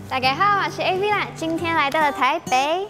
大家好，我是 AV 啦，今天来到了台北。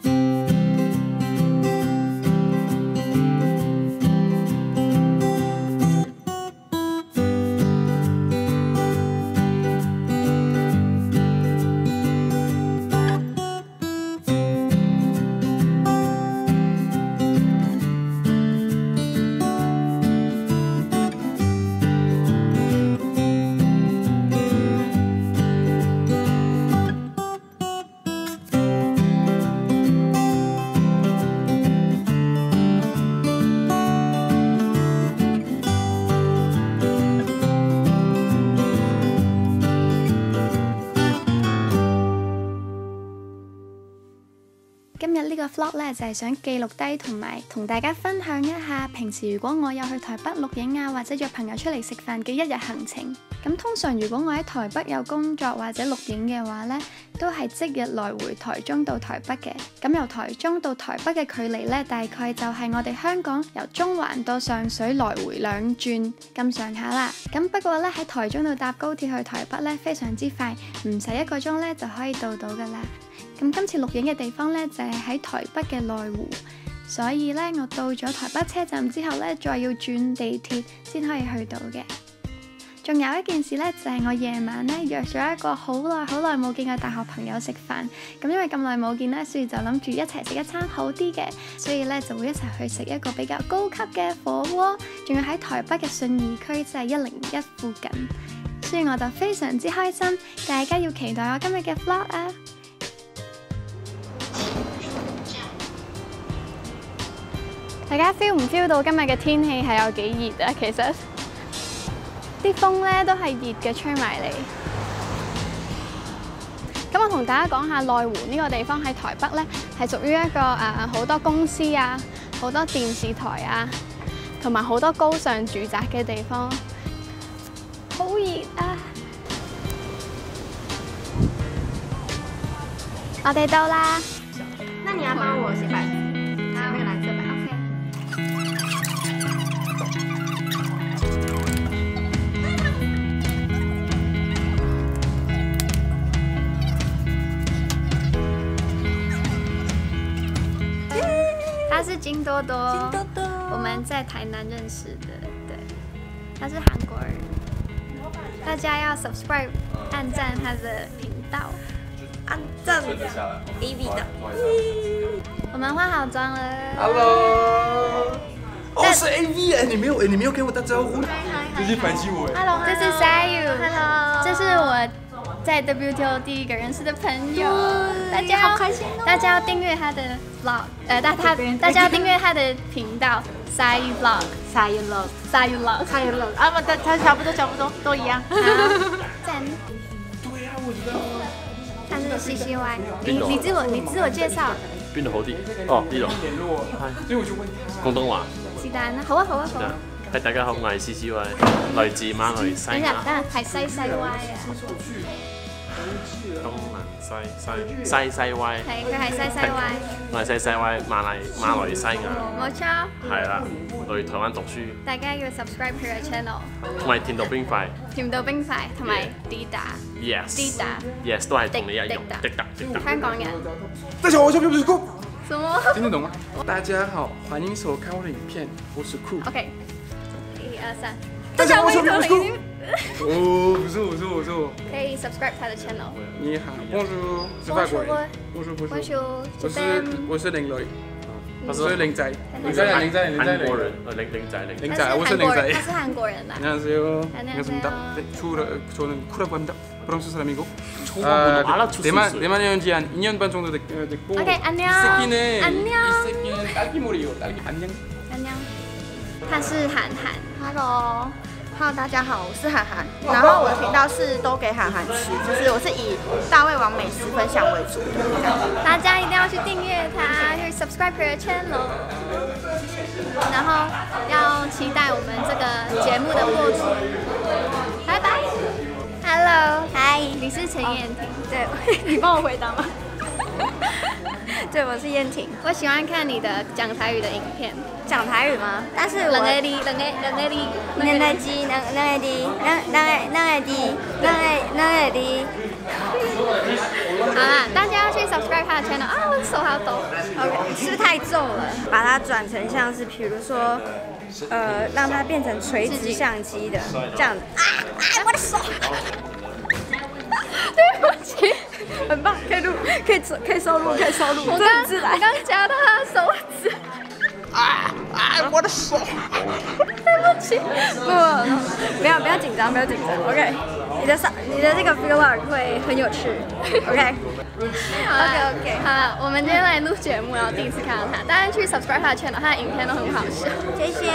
今日呢個 vlog 咧就係想記錄低同埋同大家分享一下平時如果我有去台北錄影啊，或者約朋友出嚟食飯嘅一日行程。咁通常如果我喺台北有工作或者錄影嘅話呢，都係即日來回台中到台北嘅。咁由台中到台北嘅距離呢，大概就係我哋香港由中環到上水來回2轉咁上下啦。咁不過呢，喺台中度搭高鐵去台北呢，非常之快，唔使1個鐘呢就可以到噶啦。咁今次錄影嘅地方呢，就係喺台北嘅內湖，所以呢，我到咗台北車站之後呢，再要轉地鐵先可以去到嘅。仲有一件事呢，就係我夜晚呢約咗一個好耐冇見嘅大學朋友食飯。咁因為咁耐冇見呢，所以就諗住一齊食一餐好啲嘅，所以呢就會一齊去食一個比較高級嘅火鍋，仲要喺台北嘅信義區，即係101附近。所以我就非常之開心，大家要期待我今日嘅 vlog 啊！大家 feel 唔 feel 到今日嘅天氣係有幾熱啊？其實啲風咧都係熱嘅，吹埋嚟。咁我同大家講下內湖呢個地方喺台北咧，係屬於一個好多公司啊、好多電視台啊，同埋好多高尚住宅嘅地方。好熱啊！我哋到啦。 那你要幫我寫版？那個藍色版。 他是金多多，我們在台南認識的，對，他是韓國人，大家要 subscribe 按讚他的頻道， 按讚 AV 的。 我們化好妝了 ，Hello， 哦是 AV 哎，你沒有給我打招呼，直接反擊我哎。 Hello， 這是 Sayu， 這是我在 WTO 第一個認識的朋友，大家好開心哦！大家要訂閱他的 vlog， 大家要訂閱他的頻道 Sayu vlog，Sayu vlog， 啊，他差不多都一樣。 讚。 對啊，我知道。 他是 CCY， 你自我介紹。 邊度好啲？哦，呢度。係。廣東話。 是但啦，好啊。 係大家好，我係 CCY， 來自馬來西亞。 等陣係西 Y 啊。 東南西 Y。 係，佢係西 Y。 我係西 Y， 馬來西亞。 冇錯。 係啦，去台灣讀書。 大家要 subscribe 佢嘅 channel。 同埋甜到冰塊。 甜到冰塊同埋 Dida。Yes， 都係同你一樣。Dida。香港人。 大家好，我是酷。 什麼？ 聽得懂嗎？大家好，歡迎收看我的影片，我是酷。 OK。1、2、3。 大家好，我是酷。哦，不是我。 可以 subscribe 他的 channel。 你好 ，Bonjour， 是法國人。Bonjour，我是領女。我是領仔。領仔。 韓國人，領仔， 我是領仔。 他是韓國人吧？ 안녕하세요. 반갑습니다. 저는 쿠라고 합니다. 프랑스 사람이고. 대만에 온 지 한 2년 반 정도 됐고. 오케이, 안녕. 이 새끼는 딸기몰이에요. 딸기 안녕. 他是韓寒 Hello，大家好，我是涵涵。然后我的频道是都给涵涵吃，就是我是以大胃王美食分享为主。 大家一定要去訂閱他，去 subscribe 佢嘅 channel， 然後要期待我們這個節目的播出。拜拜。Hello， 嗨，你是陳彥廷？對，你幫我回答嗎？ 对，我是燕婷。 我喜歡看你的講台語的影片。 講台語嗎？但是我兩個字， subscribe 他的 channel 啊，我手好抖。 OK， 是不是太皱了？把它转成像是，比如说，让它变成垂直相机的这样子。我的手！ 对不起， 很棒，可以录，可以收录，可以收录。 我刚夹到他的手指。 我的手！ 对不起， 不要紧张，不要紧张。OK， 你的这个 vlog 会很有趣。OK。OK。 好，我们今天来录节目，然后第一次看到他，大家去 subscribe 他的 channel， 他的影片都很好笑。 谢谢。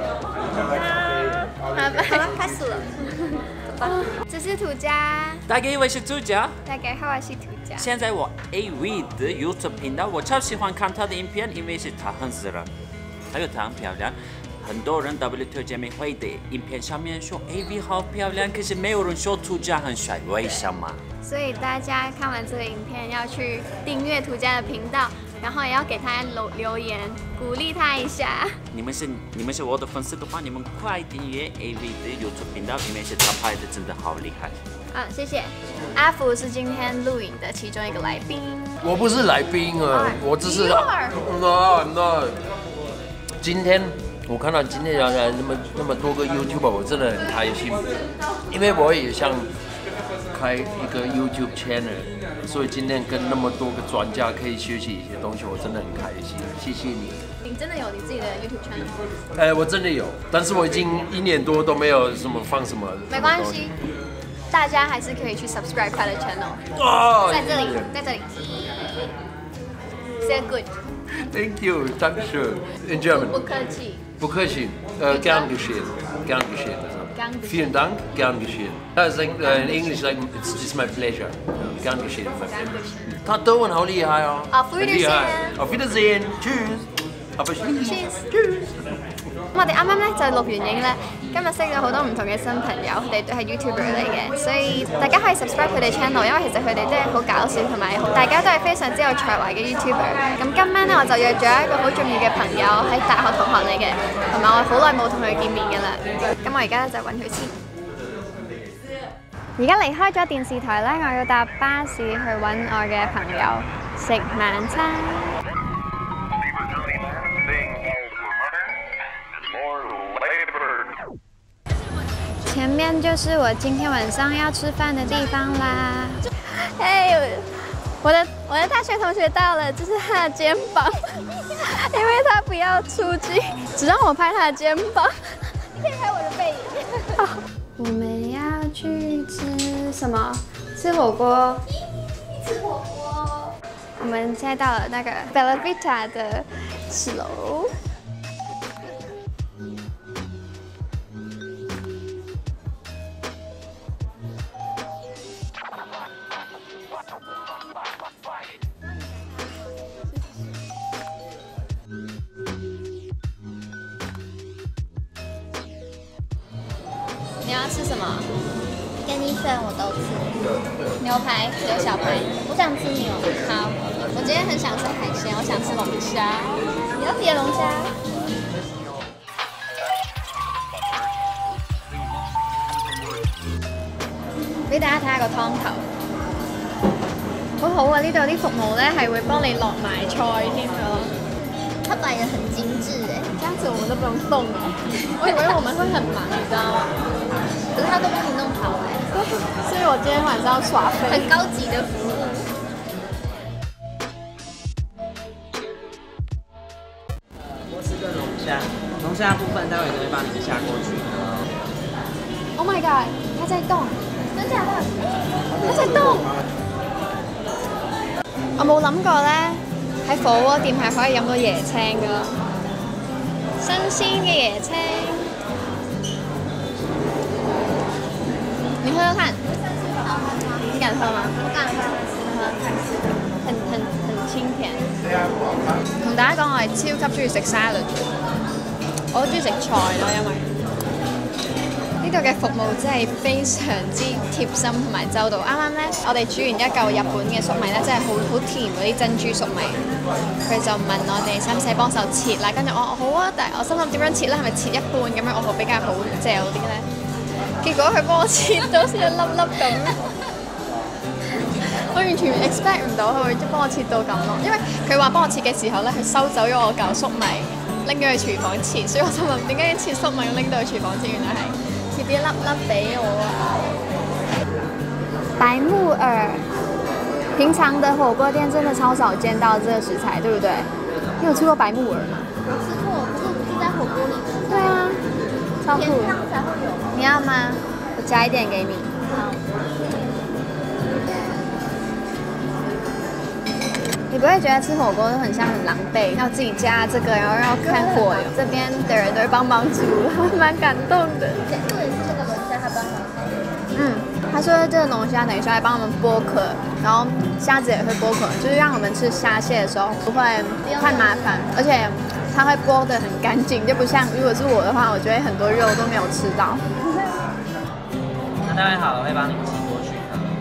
好，拜。 好了，开始了。 这是土家。 大家以为是土家？ 大家好，我是土家。 现在我 AV 的 YouTube 频道，我超喜欢看他的影片，因为是他很自然，还有他很漂亮。很多人 WTO 姐妹会的影片上面说 AV 好漂亮，可是没有人说土家很帅，为什么？ 所以大家看完这个影片要去订阅土家的频道，然后也要给他留言，鼓励他一下。 你们是我的粉丝的话，你们快订阅 AV 的 YouTube 频道，因为是他拍的真的好厉害。 啊，谢谢。阿福是今天录影的其中一个来宾。 我不是来宾啊，我只是 No。 今天我看到今天来那么多个 YouTuber， 我真的很开心，因为我也想开一个 YouTube channel， 所以今天跟那么多个专家可以学习一些东西，我真的很开心，谢谢你。 你真的有你自己的 YouTube channel？ 我真的有，但是我已经1年多都没有什么放什么。 没关系，大家还是可以去 subscribe 他的 channel。在这里，在这里。Say good。Thank you, Dankeschön. In German. 不客气。 不客气。Gern geschehen. Gern geschehen. Vielen Dank. Gern geschehen. In English, like it's my pleasure. Gern geschehen. 他德文好厉害哦。 Auf Wiedersehen. Auf Wiedersehen. Tschüss. Tschüss. 我哋啱啱咧就錄完影咧，今日識咗好多唔同嘅新朋友，佢哋都係 YouTuber 嚟嘅，所以大家可以 subscribe 佢哋 channel， 因為其實佢哋都係好搞笑同埋大家都係非常之有才華嘅 YouTuber。咁今晚咧我就約咗一個好重要嘅朋友，喺大學同學嚟嘅，同埋我好耐冇同佢見面㗎啦。咁我而家咧就揾佢先。而家離開咗電視台咧，我要搭巴士去揾我嘅朋友食晚餐。前面就是我今天晚上要吃饭的地方啦。哎，我的大学同学到了，这是他的肩膀，因为他不要出镜，只让我拍他的肩膀。你可以拍我的背影。我们要去吃什么？吃火锅。吃火锅。我们现在到了那个 Bella Vita 的4楼。你要吃什么？ 给你选，我都吃。 牛排、牛小排。 我想吃牛。 好，我今天很想吃海鲜，我想吃龙虾。你要点龙虾？俾大家睇下個湯頭，好好啊！呢度有啲服務咧係會幫你落埋菜添㗎咯。 它摆得很精致哎， 這樣子我們都不用動了。我以為我們會很忙，你知道嗎？ 可是他都帮你弄好哎， 所以我今天晚上要耍废。 很高级的服务。 波士顿龙虾，龙虾部分待会都会帮你们下过去。 Oh my god， 它在動，真假的？它在動。我冇諗過咧，喺火鍋店係可以飲到椰青噶，新鮮嘅椰青。你喝喝看，你敢喝嗎？ 我敢喝， 很清甜。同大家講，我係超級中意食沙律，我好中意食菜咯，因為呢度嘅服務真係非常之貼心同埋周到。啱啱咧，我哋煮完一嚿日本嘅粟米咧，真係好甜嗰啲珍珠粟米。佢就問我哋使唔使幫手切啦，跟住我好啊，但係我心諗點樣切咧？係咪切一半咁樣我會比較好嚼啲咧？結果佢幫我切到似一粒粒咁，我完全 expect 唔到佢會幫我切到咁咯，因為佢話幫我切嘅時候咧，佢收走咗我嚿粟米，拎咗去廚房切，所以我就問點解要切粟米要拎到去廚房切，原來係切啲粒粒俾我啊！白木耳，平常的火鍋店真的超少見到這個食材，對不對？你有吃過白木耳嗎？ 我吃过，可是不是在火锅里面。 對啊，超酷。 天上才会有。 你要嗎？我加一點給你。 好。 你不會覺得吃火鍋都很像很狼狽，要自己加這個，然後要看火，這邊的人都會幫忙煮，蠻感動的。 重點是這個龍蝦他幫忙。 他說這個龍蝦等於說來幫我們剝殼，然後蝦子也會剝殼，就是讓我們吃蝦蟹的時候不會太麻煩，而且它會剝得很乾淨，就不像如果是我的話，我覺得很多肉都沒有吃到。 那待會好了會幫你們起鍋去。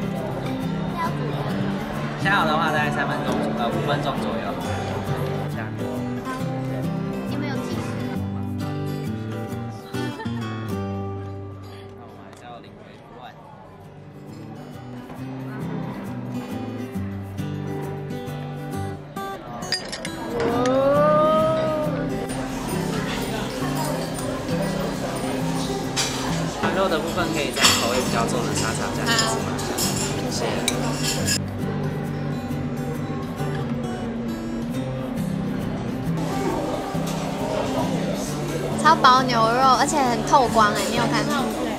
下好的話大概5分鐘左右。下鍋。 你們有計時？ 那我們還是要臨危不亂。肉的部分可以在口味比較重的沙茶加芝麻醬，謝謝。 超薄牛肉，而且很透光哎，你有看？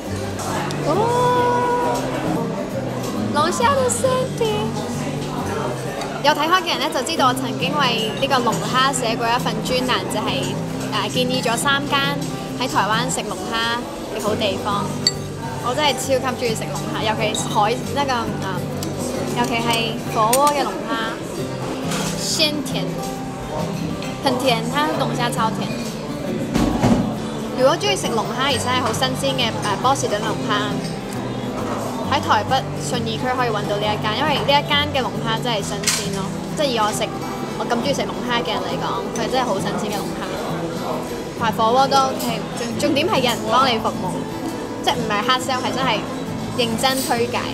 哦，龍蝦的身體。有睇開嘅人咧就知道我曾經為呢個龍蝦寫過一份專欄，就係建議咗3間喺台灣食龍蝦嘅好地方。我真係超級中意食龍蝦，尤其尤其係火鍋嘅龍蝦，鮮甜，很甜，它龍蝦超甜。如果中意食龍蝦，而且係好新鮮嘅波士頓龍蝦，喺台北信義區可以揾到呢一間，因為呢一間嘅龍蝦真係新鮮咯。即係以我咁中意食龍蝦嘅人嚟講，佢真係好新鮮嘅龍蝦。同埋火鍋都 OK，重點係有人幫你服務，即係唔係 hard sell，係真係認真推介。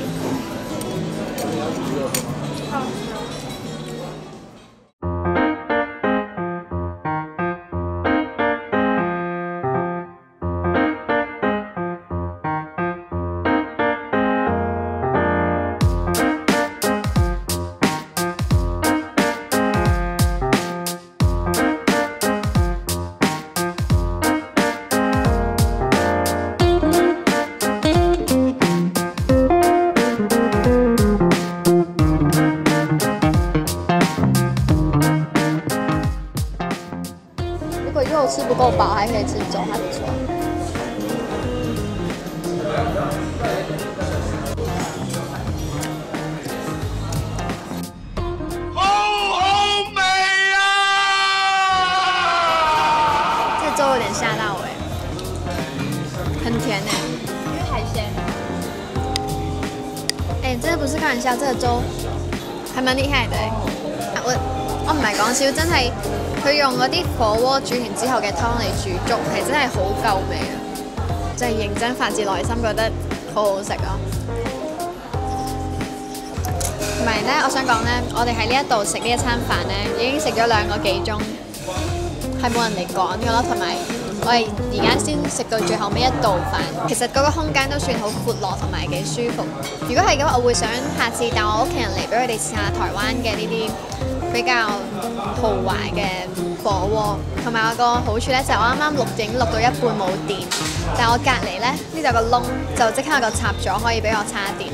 肉吃不夠飽，還可以吃粥，還不錯。好美啊！這粥有點嚇到我，很甜哎，因為海鮮。哎，真的不是開玩笑，這個粥還蠻厲害的哎。我唔係講笑，真係。佢用嗰啲火鍋煮完之後嘅湯嚟煮粥，係真係好夠味啊！真係認真發自內心覺得好好食咯。同埋咧，我想講咧，我哋喺呢一度食呢一餐飯咧，已經食咗2個幾鐘，係冇人嚟趕嘅咯。同埋我哋而家先食到最後尾一道飯，其實嗰個空間都算好闊落同埋幾舒服。如果係嘅話，我會想下次帶我屋企人嚟，俾佢哋試下台灣嘅呢啲比較豪華嘅火鍋，同埋有個好處咧，就係我啱啱錄影錄到一半冇電，但係我隔離咧呢度有個窿，就即刻有個插座可以俾我叉電。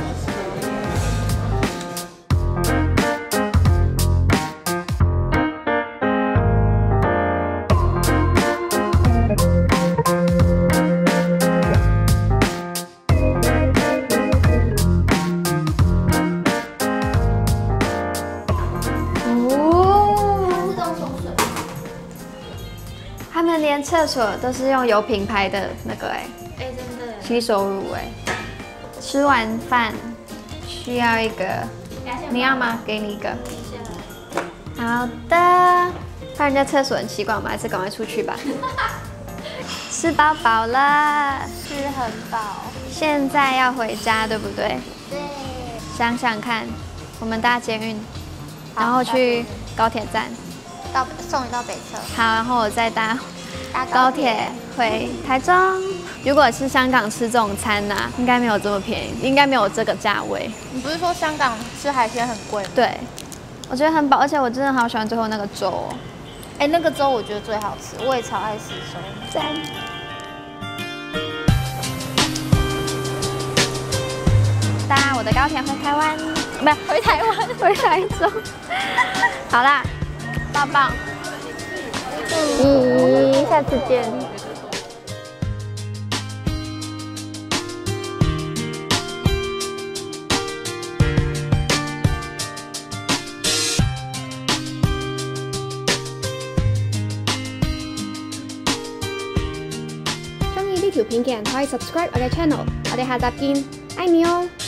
他們連廁所都是用有品牌的那個真的洗手乳吃完飯需要一個，你要嗎？給你一個。好的，看人家廁所很奇怪，我們還是趕快出去吧。吃飽飽了， 吃很飽。 現在要回家，對不對？ 對。 想想看， 我们搭捷运，然后去高铁站， 送你到北车， 好，然后我再搭高铁回台中。如果是香港吃这种餐呐、应该没有这么便宜，应该没有这个价位。 你不是说香港吃海鲜很贵吗？ 对，我觉得很饱，而且我真的好喜欢最后那个粥哦。 哎，那个粥我觉得最好吃，我也超爱吃粥。 赞。搭我的高铁回台湾，不是回台湾，回台中。好啦，抱抱。下次见。中意呢條片嘅人可以 subscribe 我嘅 channel，我哋下集見，愛你哦！